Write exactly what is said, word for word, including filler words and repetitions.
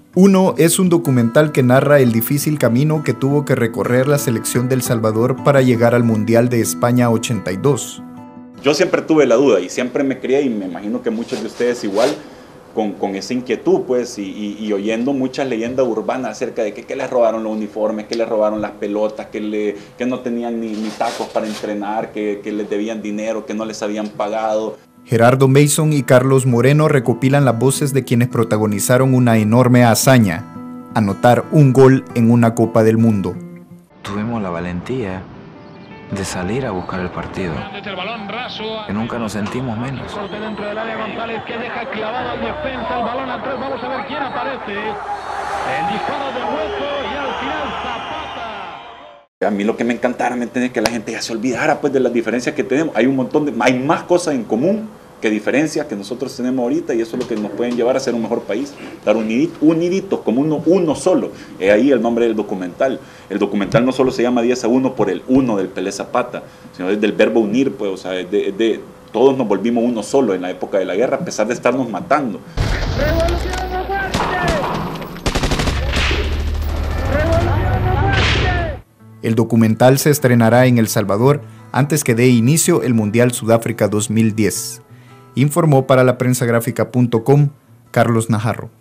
Uno es un documental que narra el difícil camino que tuvo que recorrer la selección de El Salvador para llegar al Mundial de España ochenta y dos. Yo siempre tuve la duda y siempre me creía, y me imagino que muchos de ustedes igual, con, con esa inquietud, pues, y, y, y oyendo muchas leyendas urbanas acerca de que, que les robaron los uniformes, que les robaron las pelotas, que, le, que no tenían ni, ni tacos para entrenar, que, que les debían dinero, que no les habían pagado. Gerardo Mason y Carlos Moreno recopilan las voces de quienes protagonizaron una enorme hazaña: anotar un gol en una Copa del Mundo. Tuvimos la valentía de salir a buscar el partido, que nunca nos sentimos menos. Dentro del área González, que deja clavado al defensa, el balón atrás, vamos a ver quién aparece. El disparo de hueco y al final Zapata. A mí lo que me encantara, ¿me entiendes? Que la gente ya se olvidara, pues, de las diferencias que tenemos. Hay un montón de, hay más cosas en común que diferencias que nosotros tenemos ahorita, y eso es lo que nos pueden llevar a ser un mejor país, estar uniditos, uniditos como uno, uno solo. Es ahí el nombre del documental. El documental no solo se llama diez a uno por el uno del Pelé Zapata, sino es del verbo unir, pues, o sea, es de, de, todos nos volvimos uno solo en la época de la guerra, a pesar de estarnos matando. El documental se estrenará en El Salvador antes que dé inicio el Mundial Sudáfrica dos mil diez. Informó para la prensa gráfica punto com Carlos Najarro.